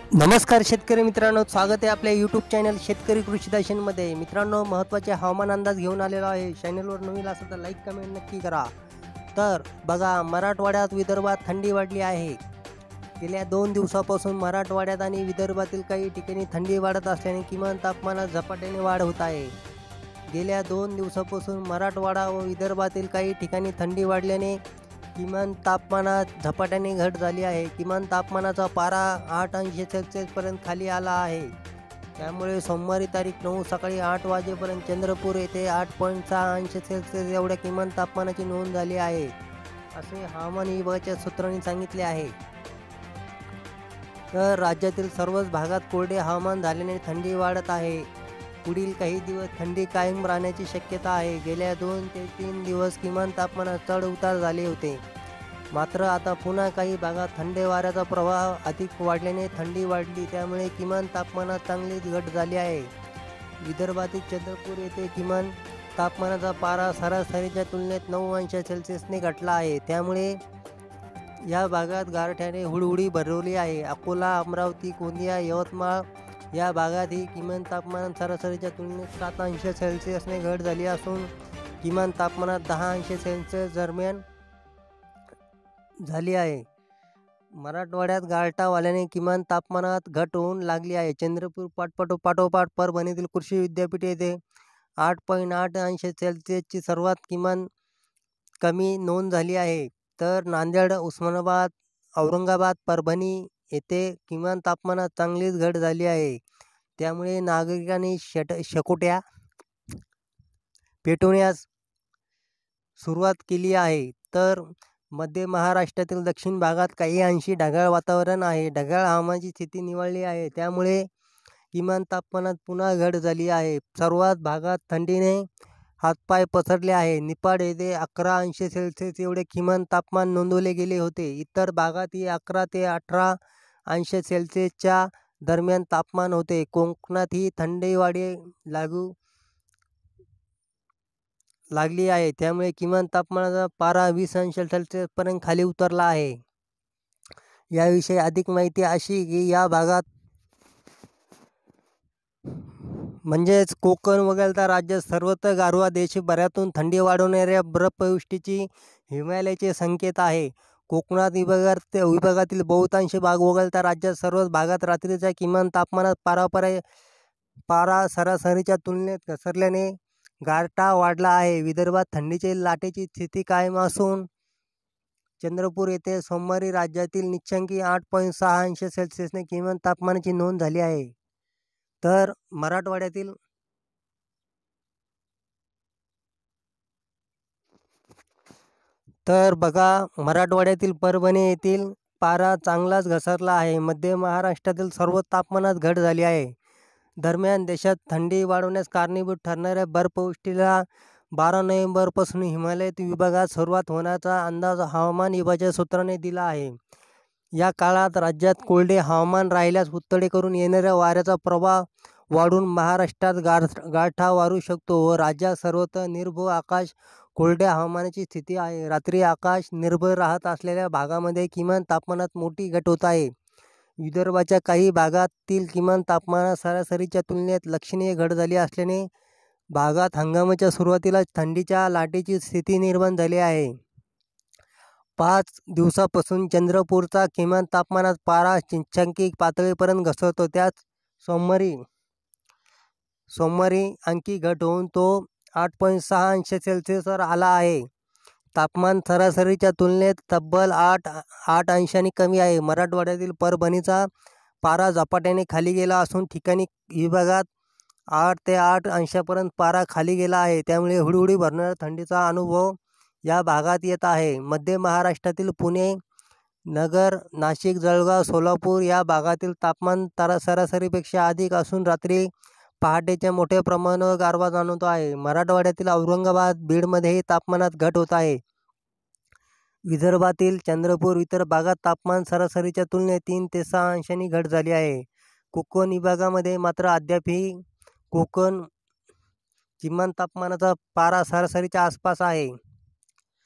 नमस्कार शेतकरी मित्रांनो, स्वागत आहे आपल्या यूट्यूब चॅनल शेतकरी कृषी दर्शनमध्ये. मित्रांनो, महत्त्वाचे हवामान अंदाज घेऊन आलेलो आहे. चॅनलवर नवीन असेल तर लाईक कमेंट नक्की करा. तर बघा, मराठवाड्यात विदर्भात थंडी वाढली आहे. गेल्या 2 दिवसापासून मराठवाड्यात आणि विदर्भातील काही ठिकाणी थंडी वाढत असल्याने किमान तापमानात झपाट्याने वाढ होत आहे. गेल्या 2 दिवसापासून मराठवाडा व विदर्भातील काही ठिकाणी थंडी वाढल्याने किमान तापमानात झपाट्याने घट झाली आहे. किमान तापमानाचा पारा 8 अंश सेल्सिअसपर्यंत खाली आला आहे. त्यामुळे सोमवारी तारीख 9 सकाळी 8 वाजेपर्यंत चंद्रपूर येथे 8.6 अंश सेल्सिअस एवढ्या किमान तापमानाची नोंद झाली आहे, असे हवामान विभागाच्या सूत्रांनी सांगितले आहे. तर राज्यातील सर्वच भागात कोरडे हवामान झाल्याने थंडी वाढत आहे. पुढील काही दिवस थंडी कायम राहण्याची शक्यता आहे. गेल्या 2 ते 3 दिवस किमान तापमानात चढ उतार झाले होते. मात्र आता पुन्हा काही भागात थंड वाऱ्याचा प्रवाह अधिक वाढल्याने थंडी वाढली. त्यामुळे किमान तापमानात चांगलीच घट झाली आहे. विदर्भातील चंद्रपूर येथे किमान तापमानाचा पारा सरासरीच्या तुलनेत 9 अंश सेल्सिअसने घटला आहे. त्यामुळे या भागात गारठ्याने हुडहुडी भरवली आहे. अकोला, अमरावती, गोंदिया, यवतमाळ या भागातही किमान तापमानात सरासरीच्या तुलनेत 7 अंश सेल्सिअसने घट झाली असून किमान तापमानात 10 अंश सेल्सिअस दरम्यान झाली आहे. मराठवाड्यात गारठा वाढल्याने किमान तापमानात घट होऊन लागली आहे. चंद्रपूर पाठोपाठ परभणीतील कृषी विद्यापीठ येथे 8.8 अंश सेल्सिअसची सर्वात किमान कमी नोंद झाली आहे. तर नांदेड, उस्मानाबाद, औरंगाबाद, परभणी येथे किमान तापमानात चांगलीच घट झाली आहे. त्यामुळे नागरिकांनी शेकोट्या पेटवण्यास सुरुवात केली आहे. तर मध्य महाराष्ट्रातील दक्षिण भागात काही अंशी ढगाळ वातावरण आहे. ढगाळ हवामानाची स्थिती निवळली आहे. त्यामुळे किमान तापमानात पुन्हा घट झाली आहे. सर्वात भागात थंडीने हातपाय पसरले आहे. निपाड येथे 11 अंश सेल्सिअस एवढे किमान तापमान नोंदवले गेले होते. इतर भागातही 11 ते 18 अंश सेल्सिअसच्या दरम्यान तापमान होते. कोकणातही थंडीवाढी लागली आहे. त्यामुळे किमान तापमानाचा पारा 20 अंश सेल्सिअसपर्यंत खाली उतरला आहे. याविषयी अधिक माहिती अशी की या भागात म्हणजेच कोकण वगळता राज्यात सर्वत्र गारवा देशभरातून थंडी वाढवणाऱ्या बर्फवृष्टीची हिमालयाचे संकेत आहे. कोकणात विभागातील बहुतांश भाग वगळता राज्यात सर्वच भागात रात्रीच्या किमान तापमानात पारा सरासरीच्या तुलनेत घसरल्याने गारठा वाढला आहे. विदर्भात थंडीच्या लाटेची स्थिती कायम असून चंद्रपूर येथे सोमवारी राज्यातील निचांकी 8.6 अंश सेल्सिअसने किमान तापमानाची नोंद झाली आहे. तर मराठवाड्यातील मराठवाड्यातील परभणी येथील पारा चांगलाच घसरला आहे. मध्य महाराष्ट्रातील सर्व तापमानात घट झाली आहे. दरम्यान देशात थंडी वाढवण्यास कारणीभूत ठरणाऱ्या बर्फवृष्टीला 12 नोव्हेंबरपासून हिमालयात विभागात सुरुवात होण्याचा अंदाज हवामान विभागाच्या सूत्रांनी दिला आहे. या काळात राज्यात कोरडे हवामान राहिल्यास उत्तरेकडून येणाऱ्या वाऱ्याचा प्रवाह वाढून महाराष्ट्रात गारठा वाढू शकतो व राज्यात सर्वत्र निर्भय आकाश कोरड्या हवामानाची स्थिती आहे. रात्री आकाश निर्भय राहत असलेल्या भागामध्ये किमान तापमानात मोठी घट होत आहे. विदर्भाच्या काही भागातील किमान तापमानात सरासरीच्या तुलनेत लक्षणीय घट झाली असल्याने भागात हंगामाच्या सुरुवातीलाच थंडीच्या लाटेची स्थिती निर्माण झाली आहे. 5 दिवसापासून चंद्रपूरचा किमान तापमानात पारा निचांकी पातळीपर्यंत घसरतो. त्यात सोमवारी आणखी घट होऊन तो 8.6 अंश सेल्सिअसवर आला आहे. तापमान सरासरीच्या तुलनेत तब्बल 8 अंशांनी कमी आहे. मराठवाड्यातील परभणीचा पारा झपाट्याने खाली गेला असून ठिकाणी विभागात 8 ते 8 अंशापर्यंत पारा खाली गेला आहे. त्यामुळे हुडहुडी भरणाऱ्या थंडीचा अनुभव या भागात येत आहे. मध्य महाराष्ट्रातील पुणे, नगर, नाशिक, जळगाव, सोलापूर या भागातील तापमान सरासरीपेक्षा अधिक असून रात्री पहाटेच्या मोठ्या प्रमाणावर गारवा जाणवतो आहे. मराठवाड्यातील औरंगाबाद, बीडमध्येही तापमानात घट होत आहे. विदर्भातील चंद्रपूर इतर भागात तापमान सरासरीच्या तुलनेत 3 ते 6 अंशांनी घट झाली आहे. कोकण विभागामध्ये मात्र अद्यापही किमान तापमानाचा पारा सरासरीच्या आसपास आहे.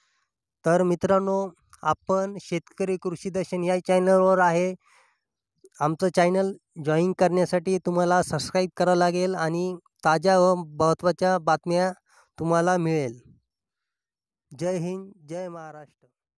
तर मित्रांनो, आपण शेतकरी कृषी दर्शन या चॅनलवर आहे आमचं चॅनल जॉइन करण्यासाठी तुम्हाला सबस्क्राईब करावं लागेल आणि ताज्या व महत्त्वाच्या बातम्या तुम्हाला मिळेल. जय हिंद, जय महाराष्ट्र.